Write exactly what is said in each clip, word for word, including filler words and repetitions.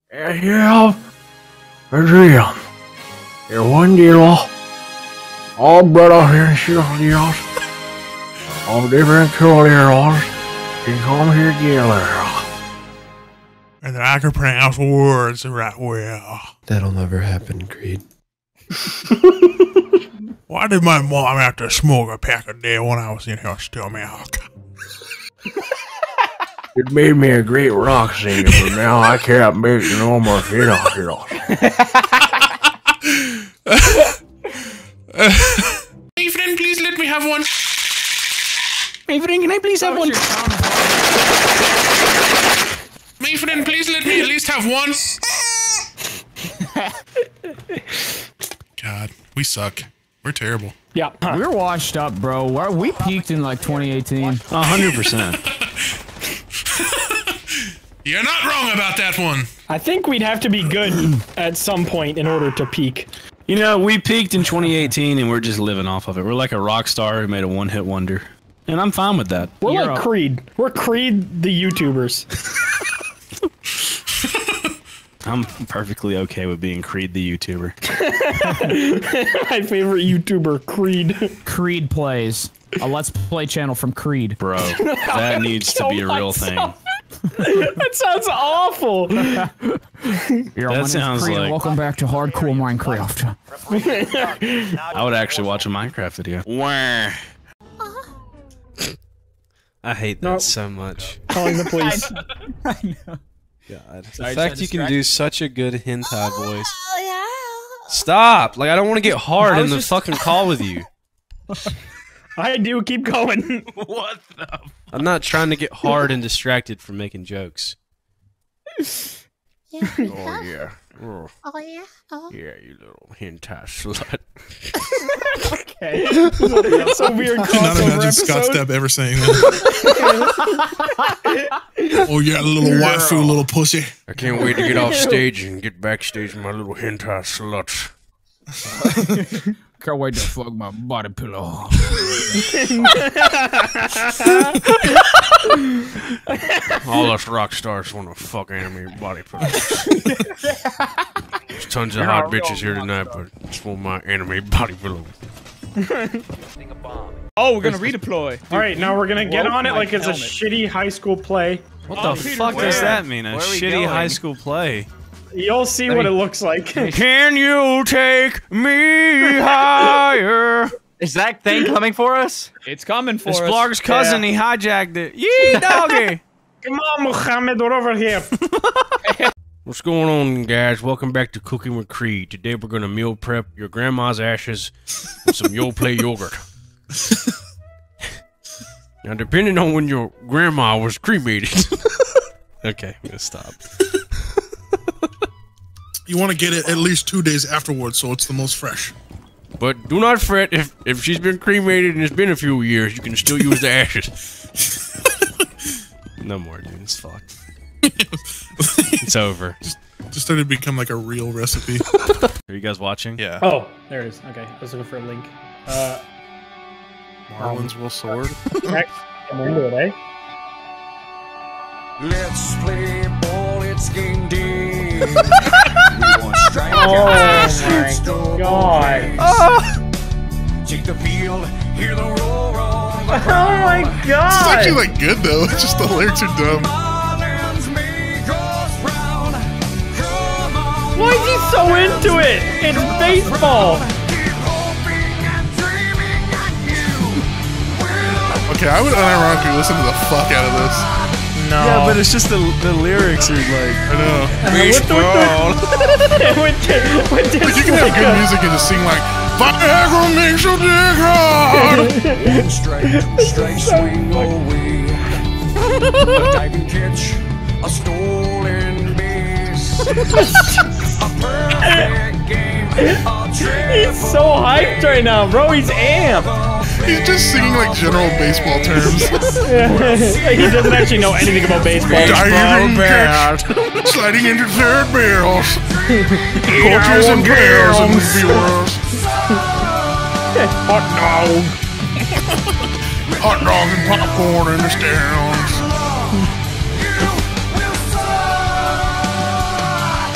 Ja, precies. Er one deal. All brothers and sisters of different cultures can come here together. And that I can pronounce words the right way. That'll never happen, Creed. Why did my mom have to smoke a pack a day when I was in her stomach? It made me a great rock singer, but now I can't make no more shit off it. Hey friend, please let me have one. Hey friend, can I please have one? My friend, please let me at least have one. God, we suck. We're terrible. Yeah. We're washed up, bro. We're, we peaked in like twenty eighteen. A hundred percent. You're not wrong about that one. I think we'd have to be good at some point in order to peak. You know, we peaked in twenty eighteen and we're just living off of it. We're like a rock star who made a one-hit wonder. And I'm fine with that. We're You're like a- Creed. We're Creed the YouTubers. I'm perfectly okay with being Creed the YouTuber. My favorite YouTuber, Creed. Creed plays. A Let's Play channel from Creed. Bro, that needs to be a real thing. That sounds awful. You're That on sounds Creed, like- welcome back to Hardcore Minecraft. I would actually watch a Minecraft video. Wah. I hate that Nope. so much. Calling the police. God. The Sorry, fact so you can distracted. do such a good hentai voice. Stop! Like, I don't want to get hard I in was the just- fucking call with you. I do. Keep going. What the? I'm not trying to get hard and distracted from making jokes. Oh, yeah. Oh, Oh yeah. Oh. yeah, you little hentai slut. Okay. That's a weird I cannot crossover imagine Scott episode. Stepp ever saying that. Oh, yeah, little waifu, little pussy. I can't wait to get off stage and get backstage with my little hentai sluts. Can't wait to fuck my body pillow. All us rock stars want to fuck anime body pillows. There's tons of hot bitches here tonight, but just want my anime body pillow. Oh, we're gonna redeploy. All right, now we're gonna get Whoa, on it my like it's a helmet. shitty high school play. What Oh, the Peter, fuck where? does that mean? A Where are we shitty going? high school play? You'll see what it looks like. Can you take me higher? Is that thing coming for us? It's coming for It's us. Blarg's cousin. He hijacked it. Yee, doggy. Come on, Mohammed, we're over here. What's going on, guys? Welcome back to Cooking with Creed. Today we're gonna meal prep your grandma's ashes with some Yo Play yogurt. Now, depending on when your grandma was cremated. Okay, I'm gonna stop. You want to get it at least two days afterwards, so it's the most fresh. But do not fret if if she's been cremated and it's been a few years. You can still use the ashes. No more, dude. It's fucked. It's over. Just started to become like a real recipe. Are you guys watching? Yeah. Oh, there it is. Okay, I was looking for a link. Uh, Marlins will sword. next, I'm into it, eh? Let's play ball, it's game day. Oh my god. Take the field, hear the roar on the Oh my It's god. actually like good though. It's just the lyrics are dumb. Islands make us proud. Come on, Why is he so into it? It's baseball. keep hoping and dreaming that you will. Okay, I would unironically listen to the fuck out of this. No. Yeah, but it's just the the lyrics are like. I know. Baseball. What did, what did Like, you can have good music and just sing like Viagra makes your dick hard. One strike, two strike, swing away. A diving catch, a stolen base. A perfect game, a triple. He's so hyped right now, bro. He's amped. He's just singing like general baseball terms. He doesn't actually know anything about baseball. Diving catch, sliding into third barrels. Coaches and players and viewers. Hot dog. Hot dog and popcorn in the stands.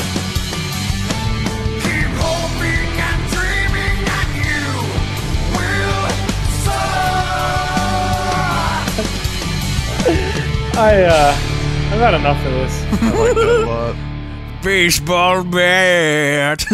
I, uh, I've had enough of this. I like that a lot. Baseball bat.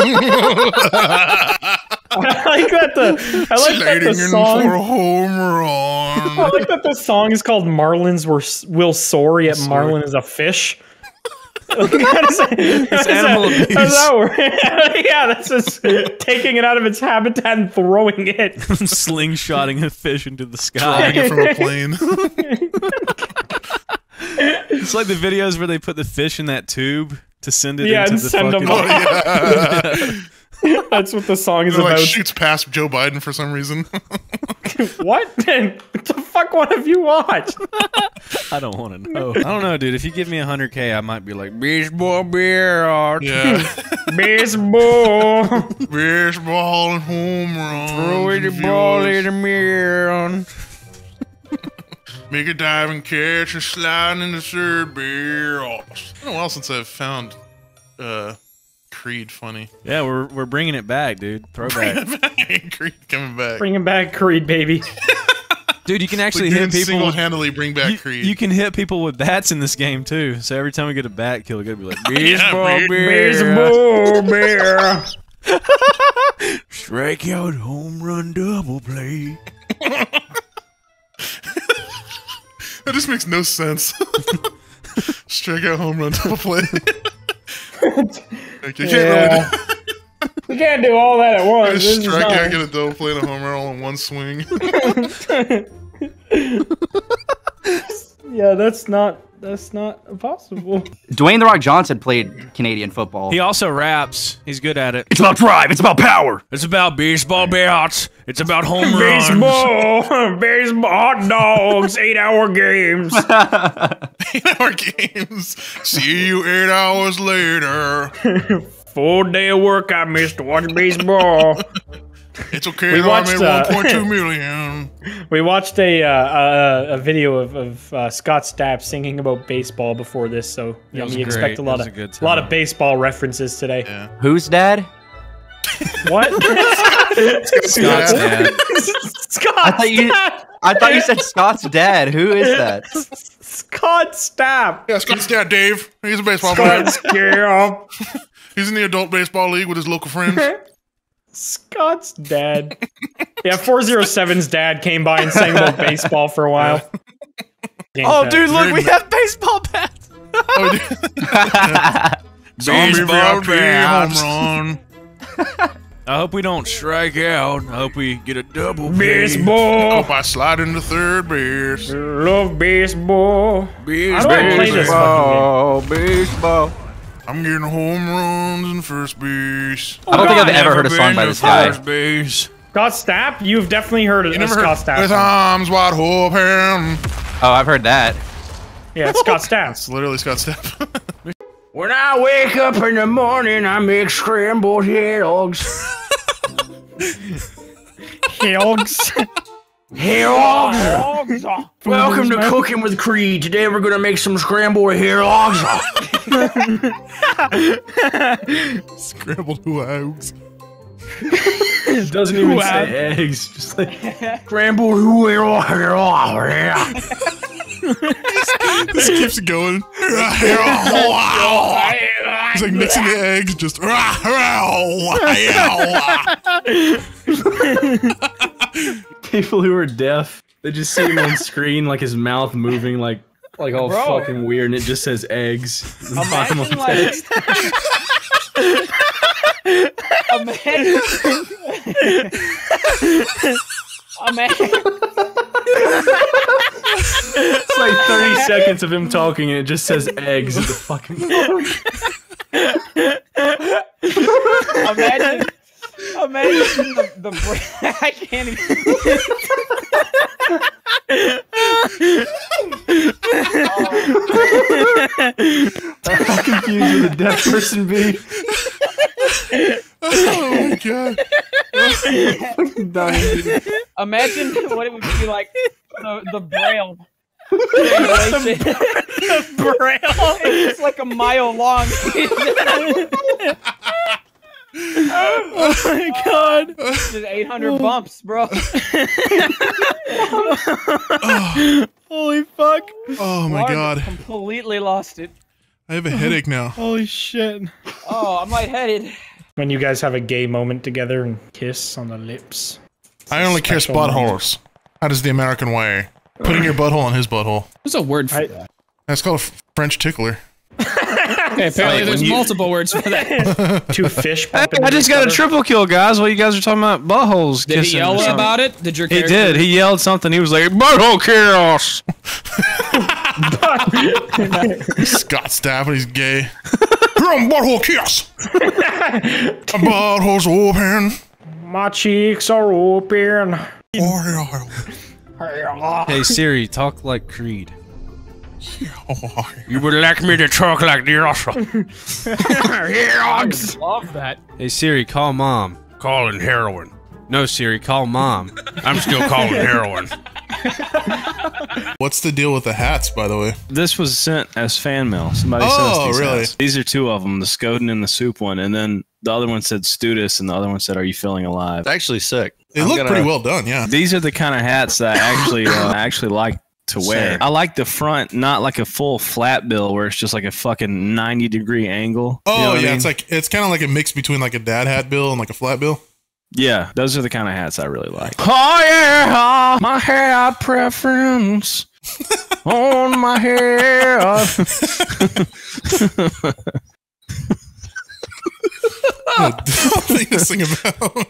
I like that the I like that the song for a home run. I like that the song is called Marlins were, Will Soar, yet Marlin is a fish. Like, how does that, It's how animal does that, abuse. how does that work? Yeah, that's just taking it out of its habitat and throwing it. Slingshotting a fish into the sky. Dropping it from a plane. It's like the videos where they put the fish in that tube to send it Yeah, into and the send fucking... them up. Yeah. That's what the song is It, like about. shoots past Joe Biden for some reason. What? What the fuck? What have you watched? I don't want to know. I don't know, dude. If you give me one hundred K, I might be like, baseball bear. Yeah. Baseball. Baseball and home runs. Throw the ball in the mirror. Make a dive and catch and slide in the third barrel. It's been a while since I've found uh, Creed funny. Yeah, we're we're bringing it back, dude. Throwback. Creed coming back. Bringing back Creed, baby. Dude, you can actually We hit did people. single-handedly bring back You, Creed. you can hit people with bats in this game too. So every time we get a bat kill, we gotta be like, Yeah, baseball bear. bear. Baseball bear. Strikeout, home run, double play. That just makes no sense. Strikeout, home run, double play. Like, you can't Yeah. really do We can't do all that at once. This is strike not- out, get a double play, and a home run all in one swing. Yeah, that's not that's not possible. Dwayne The Rock Johnson played Canadian football. He also raps. He's good at it. It's about drive. It's about power. It's about baseball bats. It's about home runs. Baseball, baseball, hot dogs, eight-hour games. Eight-hour games. See you eight hours later. Full day of work I missed to watch baseball. It's okay. We though, watched, I made uh, one point two million. We watched a uh, a, a video of, of uh, Scott Stapp singing about baseball before this, so you, know, was you great. expect a lot It was of a good a lot of time. baseball references today. Yeah. Who's dad? What? Scott's dad. Scott I thought you. Stapp. I thought you said Scott's dad. Who is that? Scott Stapp. Yeah, Scott's dad, Dave. He's a baseball player. Scott Stapp. He's in the adult baseball league with his local friends. Scott's dad. Yeah, four oh seven's dad came by and sang about baseball for a while. Oh, dude, look, we have baseball bats. Oh, dude. Zombie Baseball V I P home bats. run. I hope we don't strike out. I hope we get a double play. Baseball. Hope I slide into third base. Love baseball. How do I play this Baseball, fucking game? baseball. I'm getting home runs in first base. I don't think I've Never ever heard a song been by to this guy. first base. Scott Stapp? You've definitely heard of You uh, never Scott heard with Stapp. arms wide open. Oh, I've heard that. Yeah, it's Scott Stapp. It's literally Scott Stapp. When I wake up in the morning, I make scrambled eggs. Hillgs. Eggs. Welcome to Cooking with Creed. Today we're gonna make some scrambled eggs. Scrambled hogs. It doesn't even say eggs. Just like Scrambled eggs. This keeps going. He's like mixing the eggs, just. people who are deaf, they just see him on screen, like his mouth moving, like like all Bro. fucking weird, and it just says eggs. Imagine like. Imagine. Imagine. It's like thirty seconds of him talking, and it just says eggs in the fucking. Imagine. Imagine the, the bra- I can't even. I'm confused with a deaf person be. Oh my god. Imagine what it would be like the, the braille. Braille. It's like a mile long. Oh my god. Just eight hundred bumps, bro. Holy fuck. Oh my Mark god. Completely lost it. I have a headache now. Holy shit. Oh, I'm lightheaded. When you guys have a gay moment together and kiss on the lips. I only kiss Special buttholes. That is the American way. Putting your butthole on his butthole. There's a word for I- that. That's called a f- French tickler. Okay, apparently Wait, there's when you- multiple words for that. Two fish Hey, bump I into just each got a other. triple kill, guys. While you guys are talking about buttholes Did he kissing or yell something. about it? Did your He character? did. He yelled something. He was like, "Butthole chaos." Scott Stapp and he's gay. You're on butthole kiss. My butthole's open. My cheeks are open. Hey Siri, talk like Creed. You would like me to talk like the Oscar. Love that. Hey Siri, call mom. Calling heroin. No Siri, call mom. I'm still calling heroin. What's the deal with the hats, by the way? This was sent as fan mail. Somebody sent Oh, us these really? hats. These are two of them, the Skoden and the Soup one, and then the other one said Studis, and the other one said, "Are you feeling alive?" It's actually sick. They I'm look gonna- pretty well done, yeah. These are the kind of hats that I actually uh, actually like to wear. Same. I like the front, not like a full flat bill where it's just like a fucking ninety degree angle. Oh You know what I yeah, mean? it's like it's kind of like a mix between like a dad hat bill and like a flat bill. Yeah, those are the kind of hats I really like. Oh yeah, my hat preference on my head. Thing to sing about.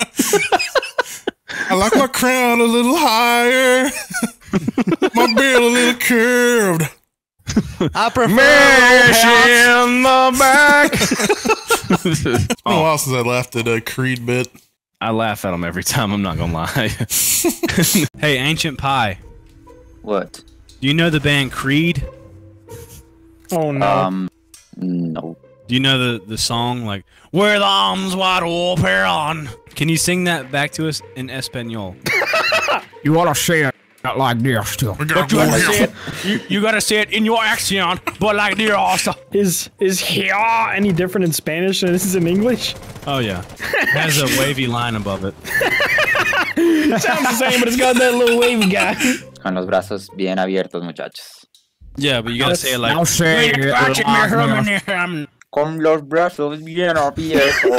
I like my crown a little higher, my beard a little curved. I prefer Mesh hats. in the back. It's been a while since I laughed at a Creed bit. I laugh at them every time. I'm not gonna lie. Hey, Ancient Pie, What? do you know the band Creed? Oh no. Um, no. Do you know the the song like "Where the arms wide open"? Can you sing that back to us in Espanol? You wanna say it like this too. We gotta You go gotta here. say it. You, you gotta say it in your accent, but like the Oscar. Is is here any different in Spanish than it is in English? Oh yeah, it has a wavy line above it. Sounds the same, but it's got that little wavy guy. Con los brazos bien abiertos, muchachos. Yeah, but you gotta say it like. I'll say it like this. Con los brazos bien abiertos.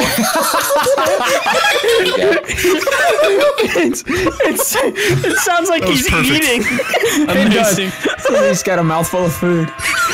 It's, it's, it sounds like That was he's perfect. eating. It does. He's got a mouthful of food.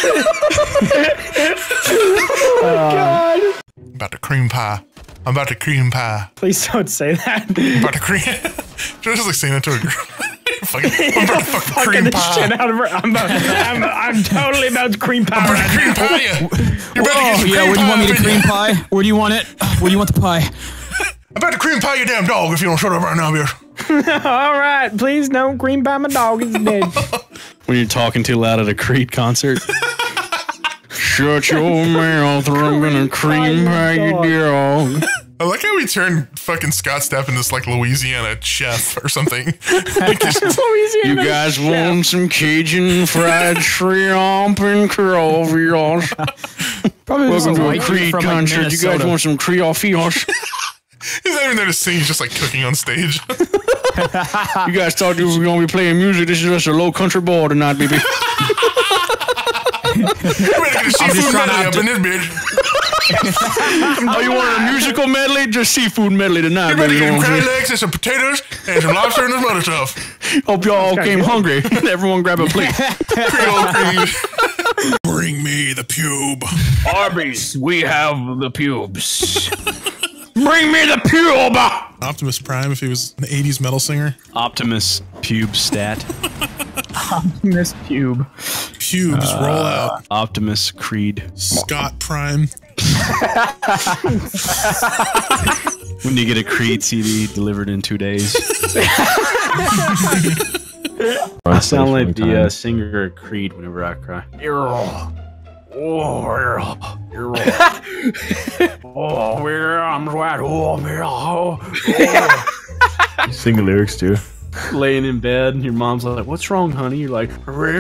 God. I'm about to cream pie. I'm about to cream pie. Please don't say that. I'm about to cream. Just like saying that to a girl. Fucking, I'm about to fucking Fucking cream the pie. shit out of her. I'm, about, I'm, I'm totally about to cream pie I'm about right to cream now. pie you. You're about to get Oh some yeah, cream where do you want me to pie up in cream you. pie? Where do you want it? Where do you want the pie? I'm about to cream pie your damn dog if you don't shut up right now, bitch. All right, please don't cream pie my dog. It's dead. When you're talking too loud at a Creed concert. Shut your mouth or I'm gonna cream pie your dog. I like how we turned fucking Scott Stapp into this like Louisiana chef or something. Like this- You guys want some Cajun fried shrimp and creole? Probably Welcome to a white dude Creed from, like, concert. You guys Minnesota. want some creole fish? He's not even there to sing, he's just like cooking on stage. You guys thought you were gonna be playing music. This is just a low country boy tonight, baby. We're ready to get a seafood trying medley not up in this bitch. Oh, you want a musical medley? Just seafood medley tonight, You're ready baby. to get You know some what I'm crab saying? legs and some potatoes and some lobster and some other stuff. Hope y'all all came hungry. Everyone grab a plate. Creole Creed. Bring me the pube. Arby's, we have the pubes. Bring me the pube. Optimus Prime if he was an eighties metal singer. Optimus pube stat. Miss pube. Pubes Uh, roll out. Optimus Creed. Scott Prime. When you get a Creed C D delivered in two days. I sound like the uh, singer of Creed whenever I cry. Oh, where I'm right. Oh, where oh, You sing the lyrics too. Laying in bed, and your mom's like, "What's wrong, honey?" You're like,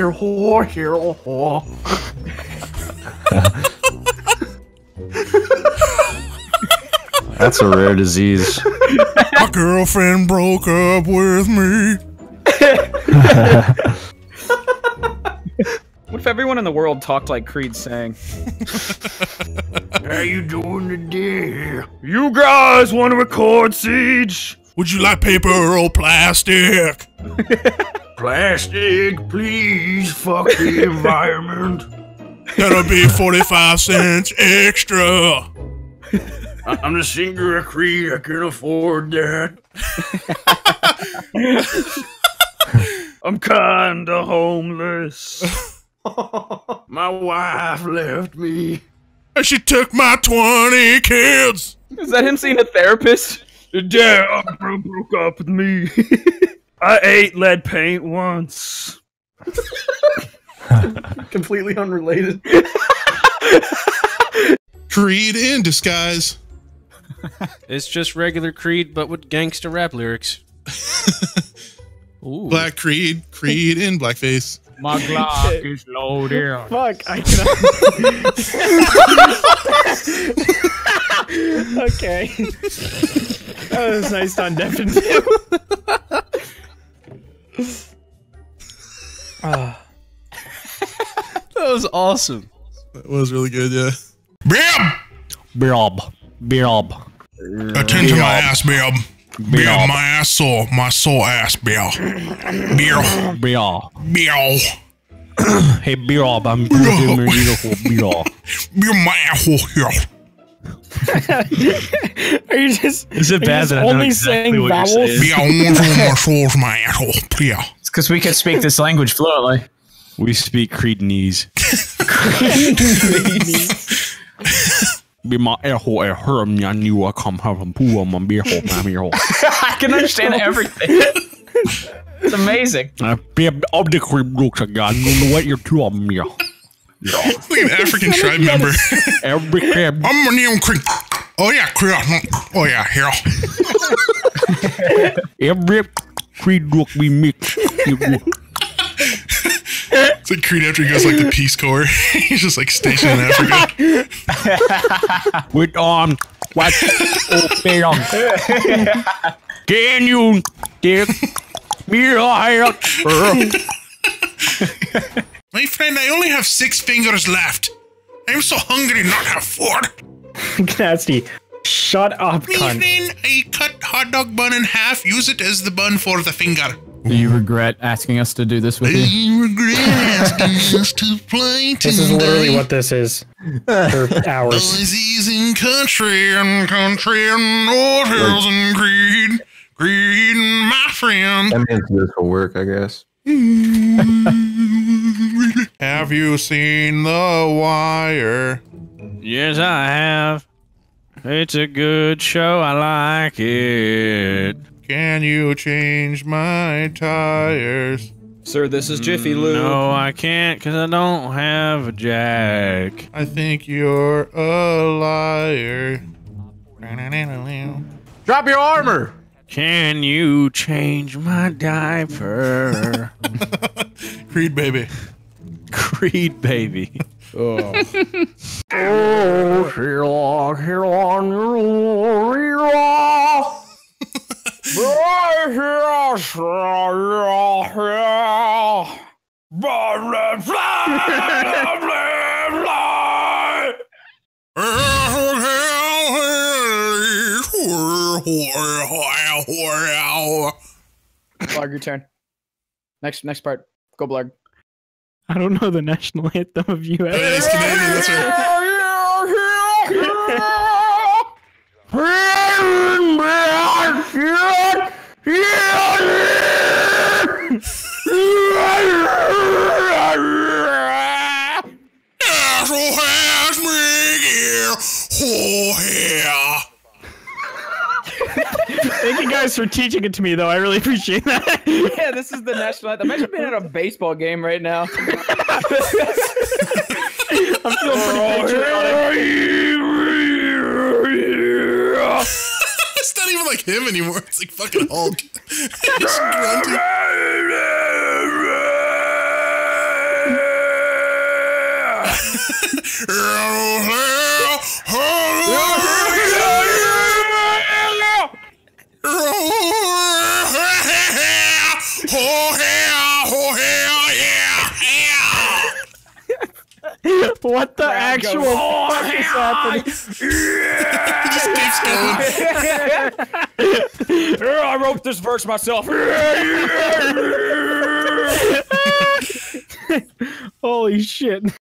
That's a rare disease. My girlfriend broke up with me. if everyone in the world talked like Creed sang? How you doing today? You guys want to record Siege? Would you like paper or plastic? Plastic, please. Fuck the environment. That'll be forty-five cents extra. I'm the singer of Creed. I can afford that. I'm kinda homeless. My wife left me. And she took my twenty kids. Is that him seeing a therapist? Dad broke up with me. I ate lead paint once. Completely unrelated. Creed in disguise. It's just regular Creed, but with gangster rap lyrics. Ooh. Black Creed. Creed in blackface. My Glock is loaded. Fuck, I cannot. Okay. That was nice on Deaf and Two. That was awesome. That was really good, yeah. Bam! Bob. Bob. Attend to my ass, Bill. Bill, my ass sore. My sore ass, Bill. Bill. Bob. Bill. Hey, Bob, I'm gonna do beautiful Bob. Bill, my asshole here. Are you just, Is it are you bad just that I know only exactly saying what you're vowels? saying? Bill, one for my source, my asshole. Bill. It's because we can speak this language fluently. We speak Creednese. Be my asshole at her, I knew I come from pool, my beer hole, my beer hole. I can understand everything. It's amazing. I be of the crib looks I got, you know what you're two of them, yeah. Like an African tribe member. Every crib. I'm a name Creed. Oh, yeah, Creed. Oh, yeah, here. Every Creed look we mix. It's like Creed after he goes like the Peace Corps. He's just like stationed in Africa. With um, what? Oh, bam. Can you take me out? My friend, I only have six fingers left. I'm so hungry not have four. Nasty. Shut up, cunt. Evening, I cut hot dog bun in half. Use it as the bun for the finger. Do you regret asking us to do this with you? I regret asking us to play This is literally what this is. For hours. Noises in country and country and old hills and Creed. Creed, my friend. That means this will work, I guess. Have you seen The Wire? Yes, I have. It's a good show. I like it. Can you change my tires? Sir, this is Jiffy Lube. No, I can't because I don't have a jack. I think you're a liar. Drop your armor. Can you change my diaper? Creed, baby. Creed, baby. Oh, here on, here on, here on. Blog, your turn. Next, next part. Go, Blog. I don't know the national anthem of U S. Oh, yeah, it's Canadian, that's right. Thank you guys for teaching it to me, though. I really appreciate that. Yeah, this is the national anthem. Imagine being at a baseball game right now. I'm feeling pretty patriotic. It's not even like him anymore. It's like fucking Hulk. He's grunting. What the actual fuck is happening? Just keeps going. I wrote this verse myself. Holy shit.